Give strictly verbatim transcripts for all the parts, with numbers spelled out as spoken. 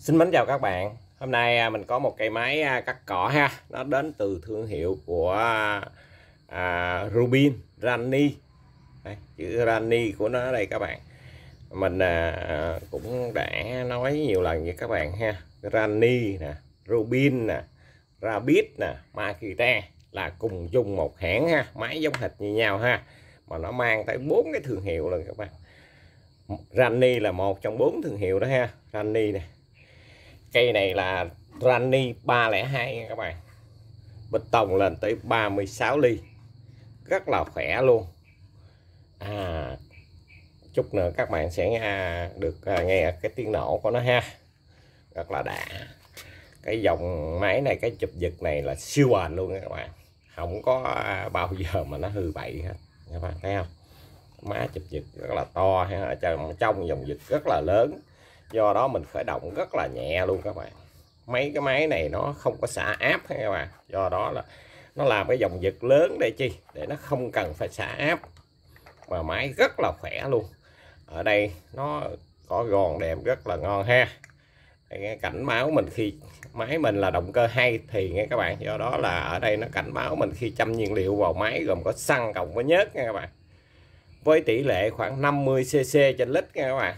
Xin mến chào các bạn. Hôm nay mình có một cây máy cắt cỏ ha. Nó đến từ thương hiệu của à, Rubin Rani. Đây, chữ Rani của nó đây các bạn. Mình à, cũng đã nói nhiều lần với các bạn ha. Rani nè, Rubin nè, Rabbit nè, Makita là cùng chung một hãng ha. Máy giống hệt như nhau ha. Mà nó mang tới bốn cái thương hiệu lần các bạn. Rani là một trong bốn thương hiệu đó ha. Rani nè. Cây này là Rani ba không hai nha các bạn. Bê tông lên tới ba mươi sáu ly. Rất là khỏe luôn. À, chút nữa các bạn sẽ nghe, được nghe cái tiếng nổ của nó ha. Rất là đã. Cái dòng máy này, cái chụp giật này là siêu bền luôn các bạn. Không có bao giờ mà nó hư bậy hết. Các bạn thấy không? Má chụp giật rất là to ha. Ở trong, trong dòng giật rất là lớn. Do đó mình khởi động rất là nhẹ luôn các bạn. Mấy cái máy này nó không có xả áp ha các bạn. Do đó là nó làm cái dòng giật lớn để chi? Để nó không cần phải xả áp. Mà máy rất là khỏe luôn. Ở đây nó có gòn đệm rất là ngon ha. Đây, cảnh báo mình khi máy mình là động cơ hay thì nghe các bạn. Do đó là ở đây nó cảnh báo mình khi châm nhiên liệu vào máy gồm có xăng cộng với nhớt nha các bạn. Với tỷ lệ khoảng năm mươi xê xê trên lít nha các bạn.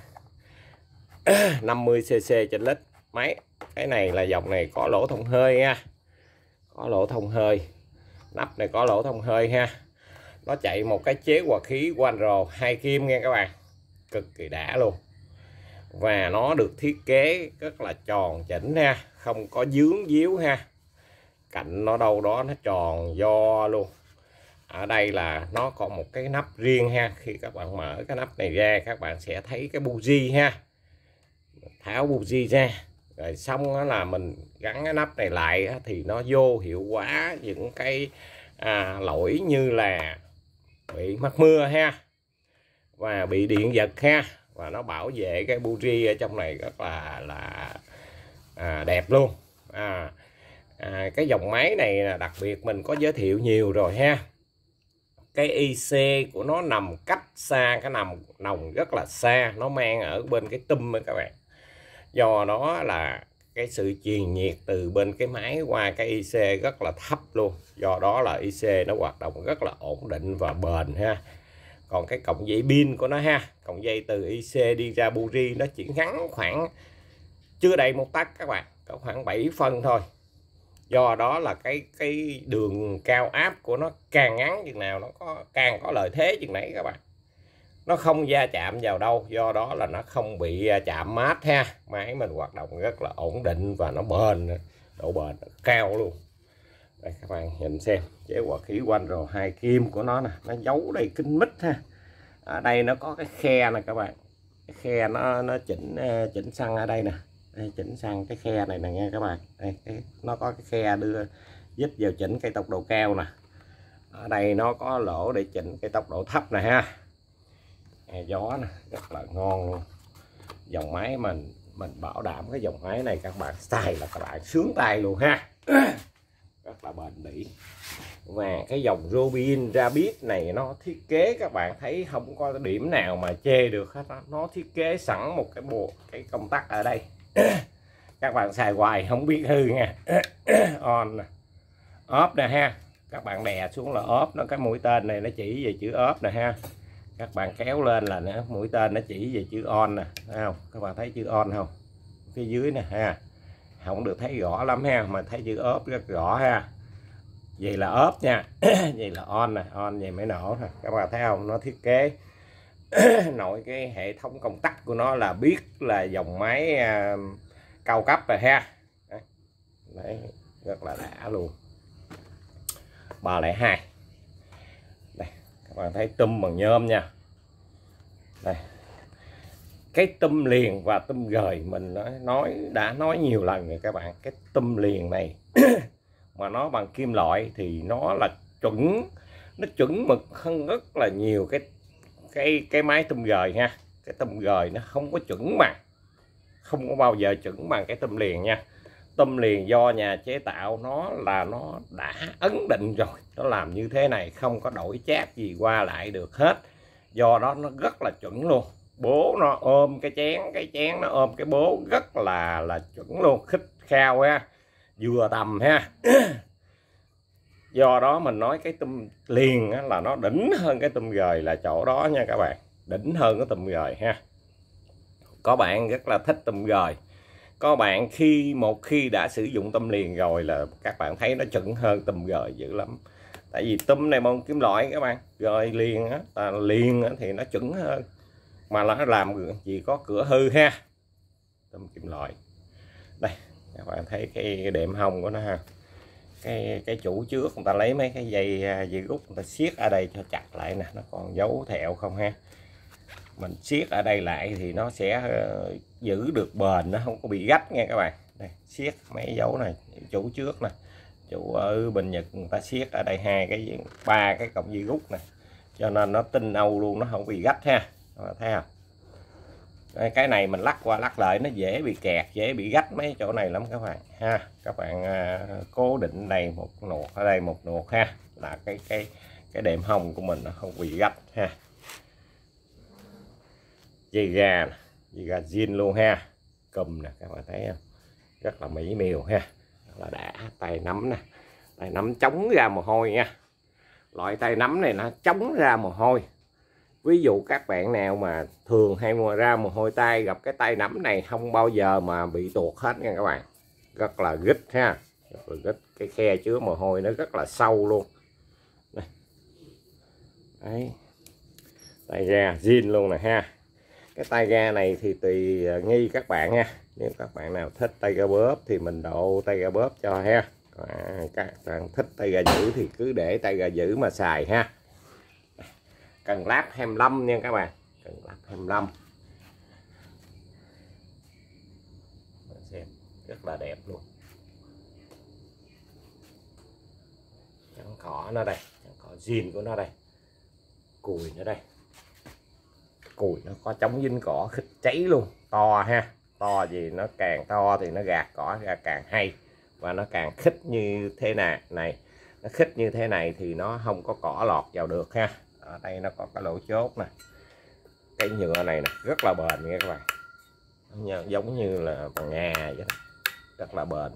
năm mươi xê xê trên lít máy. Cái này là dòng này có lỗ thông hơi ha. Có lỗ thông hơi. Nắp này có lỗ thông hơi ha. Nó chạy một cái chế hòa khí Wanro hai kim nha các bạn. Cực kỳ đã luôn. Và nó được thiết kế rất là tròn chỉnh ha. Không có dướng díu ha. Cạnh nó đâu đó nó tròn do luôn. Ở đây là nó còn một cái nắp riêng ha. Khi các bạn mở cái nắp này ra các bạn sẽ thấy cái buji ha. Tháo buji ra rồi xong đó là mình gắn cái nắp này lại thì nó vô hiệu quả những cái à, lỗi như là bị mắc mưa ha và bị điện giật ha, và nó bảo vệ cái buji ở trong này rất là là à, đẹp luôn. à, à, cái dòng máy này đặc biệt mình có giới thiệu nhiều rồi ha. Cái i xê của nó nằm cách xa, cái nằm nòng rất là xa, nó mang ở bên cái tum các bạn. Do đó là cái sự truyền nhiệt từ bên cái máy qua cái i xê rất là thấp luôn. Do đó là i xê nó hoạt động rất là ổn định và bền ha. Còn cái cọng dây pin của nó ha, cọng dây từ i xê đi ra buji nó chỉ ngắn khoảng chưa đầy một tấc các bạn, có khoảng bảy phân thôi. Do đó là cái cái đường cao áp của nó càng ngắn chừng nào nó có càng có lợi thế chừng nấy các bạn. Nó không va chạm vào đâu, do đó là nó không bị chạm mát ha. Máy mình hoạt động rất là ổn định và nó bền, độ bền cao luôn. Đây các bạn nhìn xem chế hòa khí Wanro hai kim của nó nè, nó giấu đây kín mít ha. Ở đây nó có cái khe nè các bạn. Cái khe nó nó chỉnh chỉnh xăng ở đây nè. Đây, chỉnh xăng cái khe này nè nha các bạn. Đây cái, nó có cái khe đưa giúp vào chỉnh cái tốc độ cao nè. Ở đây nó có lỗ để chỉnh cái tốc độ thấp nè ha. Gió nè, rất là ngon luôn. Dòng máy mình mình bảo đảm cái dòng máy này các bạn xài là các bạn sướng tay luôn ha. Rất là bền bỉ. Và cái dòng Rubin Rabbit này nó thiết kế các bạn thấy không có điểm nào mà chê được hết đó. Nó thiết kế sẵn một cái bộ cái công tắc ở đây. Các bạn xài hoài không biết hư nha. On nè, off nè ha. Các bạn đè xuống là off, nó cái mũi tên này nó chỉ về chữ off nè ha. Các bạn kéo lên là nữa, mũi tên nó chỉ về chữ on nè, thấy không? Các bạn thấy chữ on không? Phía dưới nè ha. Không được thấy rõ lắm ha, mà thấy chữ off rất rõ ha. Vậy là off nha. Vậy là on nè, on vậy mới nổ nè. Các bạn thấy không? Nó thiết kế nội cái hệ thống công tắc của nó là biết là dòng máy uh, cao cấp rồi ha. Đấy. Đấy, rất là đã luôn. ba không hai. Đây, các bạn thấy tum bằng nhôm nha. Đây. Cái tum liền và tum gời mình nói, nói đã nói nhiều lần rồi các bạn. Cái tum liền này mà nó bằng kim loại thì nó là chuẩn, nó chuẩn mực hơn rất là nhiều cái cái cái máy tum gời ha. Cái tum gời nó không có chuẩn bằng, không có bao giờ chuẩn bằng cái tum liền nha. Tum liền do nhà chế tạo nó là nó đã ấn định rồi, nó làm như thế này không có đổi chát gì qua lại được hết. Do đó nó rất là chuẩn luôn. bố nó ôm cái chén, cái chén nó ôm cái bố rất là là chuẩn luôn, khít khao ha, vừa tầm ha. Do đó mình nói cái tôm liền á, là nó đỉnh hơn cái tôm gời là chỗ đó nha các bạn, đỉnh hơn cái tôm gời ha. Có bạn rất là thích tôm gời, có bạn khi một khi đã sử dụng tôm liền rồi là các bạn thấy nó chuẩn hơn tôm gời dữ lắm. Tại vì tôm này môn kim loại các bạn, gời liền á, à, liền á, thì nó chuẩn hơn, mà nó làm gì có cửa hư ha. Tôm kim loại đây các bạn thấy cái đệm hông của nó ha, cái cái chủ trước người ta lấy mấy cái dây dây rút người ta siết ở đây cho chặt lại nè, nó còn dấu thẹo không ha. Mình siết ở đây lại thì nó sẽ giữ được bền, nó không có bị gách nha các bạn. Đây, siết mấy dấu này, chủ trước nè, chủ ở bên Nhật người ta siết ở đây hai cái ba cái cọng dây rút này, cho nên nó tinh Âu luôn, nó không bị gách ha. Đó, thấy không? Đây, cái này mình lắc qua lắc lại nó dễ bị kẹt, dễ bị gách mấy chỗ này lắm các bạn ha. Các bạn à, cố định đây một nuột, ở đây một nuột ha, là cái cái cái đệm hông của mình nó không bị gách ha. Dây gà, dây gà zin luôn ha, cùm nè các bạn thấy không, rất là mỹ miều ha, rất là đã. Tay nắm nè, tay nắm chống ra mồ hôi nha, loại tay nắm này nó chống ra mồ hôi. Ví dụ các bạn nào mà thường hay mua ra mồ hôi tay, gặp cái tay nắm này không bao giờ mà bị tuột hết nha các bạn, rất là gít ha, rất là gít. Cái khe chứa mồ hôi nó rất là sâu luôn. Đây. Đấy, tay ga zin luôn nè ha. Cái tay ga này thì tùy nghi các bạn ha, nếu các bạn nào thích tay ga bóp thì mình độ tay ga bóp cho ha, còn các bạn thích tay ga giữ thì cứ để tay ga giữ mà xài ha. Cần láp hai mươi lăm nha các bạn, cần láp hai mươi lăm. Mình xem rất là đẹp luôn. Trắng cỏ nó đây, trắng cỏ zin của nó đây, cùi nó đây, cùi nó có chống dính cỏ khích cháy luôn, to ha, to gì nó càng to thì nó gạt cỏ ra càng hay, và nó càng khích như thế này này, nó khích như thế này thì nó không có cỏ lọt vào được ha. Ở đây nó có cái lỗ chốt nè, cái nhựa này nè rất là bền nha các bạn, giống như là bằng Nga vậy đó, rất là bền.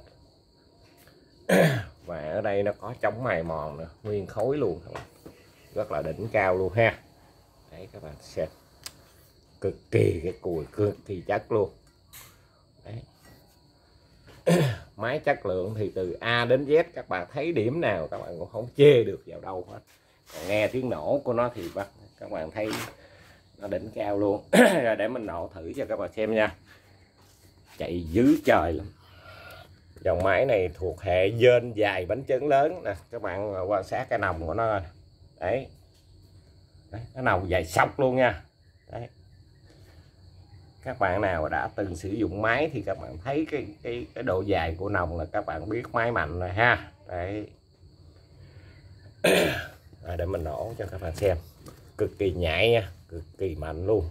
Và ở đây nó có chống mài mòn nữa, nguyên khối luôn các bạn, rất là đỉnh cao luôn ha. Đấy các bạn xem, cực kỳ cái cùi cực kỳ chất luôn. Đấy. Máy chất lượng thì từ A đến Z, các bạn thấy điểm nào các bạn cũng không chê được vào đâu hết. Còn nghe tiếng nổ của nó thì các bạn thấy nó đỉnh cao luôn. Rồi để mình nổ thử cho các bạn xem nha, chạy dữ trời lắm. Dòng máy này thuộc hệ dên dài bánh trứng lớn nè, các bạn quan sát cái nòng của nó. Đấy, đấy cái nòng dài sọc luôn nha. Đấy, các bạn nào đã từng sử dụng máy thì các bạn thấy cái cái cái độ dài của nòng là các bạn biết máy mạnh rồi ha. Đấy. À, để mình nổ cho các bạn xem, cực kỳ nhạy nha, cực kỳ mạnh luôn.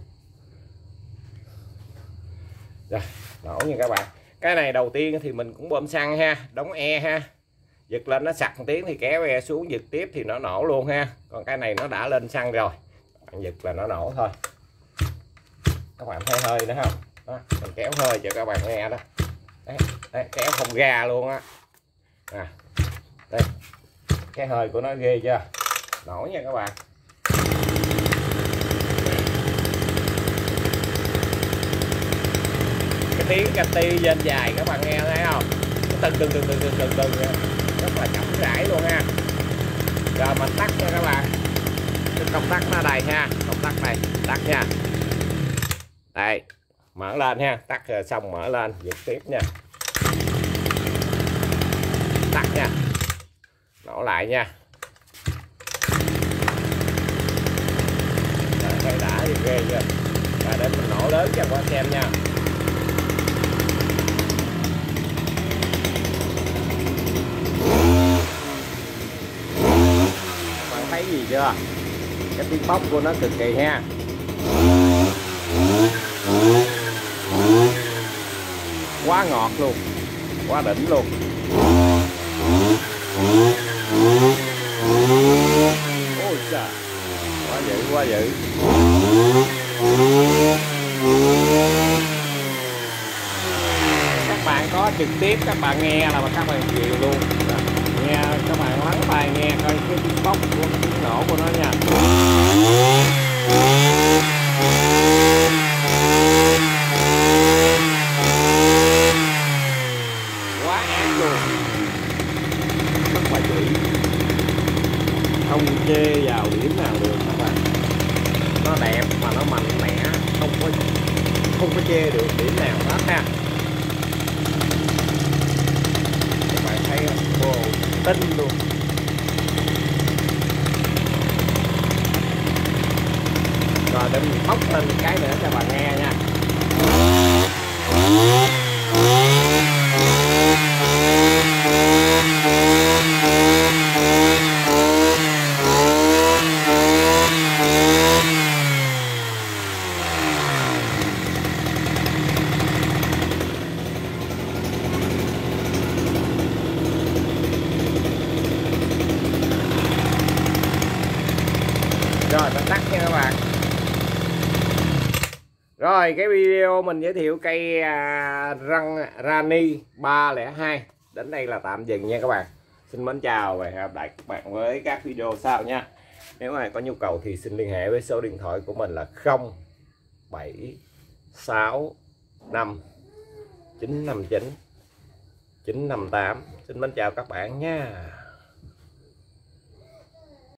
Rồi nổ nha các bạn. Cái này đầu tiên thì mình cũng bơm xăng ha, đóng e ha, giật lên nó sặc một tiếng thì kéo e xuống giật tiếp thì nó nổ luôn ha. Còn cái này nó đã lên xăng rồi, bạn giật là nó nổ thôi. Các bạn thấy hơi nữa không? Đó, mình kéo hơi cho các bạn nghe đó. Đấy, đấy, kéo không ra luôn á. À, đây, cái hơi của nó ghê chưa? Nổ nha các bạn. Cái tiếng cati trên dài các bạn nghe thấy không? Từng từng từng từng từng từng từng rất là chậm rãi luôn ha. Rồi mình tắt nha các bạn. Cái công tắc nó đây ha, công tắc này, tắt nha. Đây, mở lên ha, tắt rồi xong mở lên, giật tiếp nha. Tắt nha. Nổ lại nha. Rồi, thấy đã thì ghê chưa? Rồi để mình nổ lớn cho các bạn xem nha. Các bạn thấy gì chưa? Cái tiếng bốc của nó cực kỳ ha. Quá ngọt luôn, quá đỉnh luôn. Ôi trời, quá dữ, quá dữ. có trực tiếp các bạn nghe là mà các bạn chịu luôn. Đó. Nghe các bạn lắng tai nghe coi cái tiếng bốc của tiếng nổ của nó nha. Quá ác luôn, rất là kỹ, không chê vào điểm nào được các bạn. Nó đẹp mà nó mạnh mẽ, không có không có chê được điểm nào hết ha. Các bạn thấy không? Wow, tinh luôn. Rồi để mình bóc lên cái nữa cho bạn nghe nha. Rồi mình tắt nha các bạn. Rồi cái video mình giới thiệu cây à, răng Rani ba không hai đến đây là tạm dừng nha các bạn. Xin mến chào và hẹn gặp lại các bạn với các video sau nha. Nếu ai có nhu cầu thì xin liên hệ với số điện thoại của mình là không bảy sáu năm chín năm chín chín năm tám. Xin mến chào các bạn nha.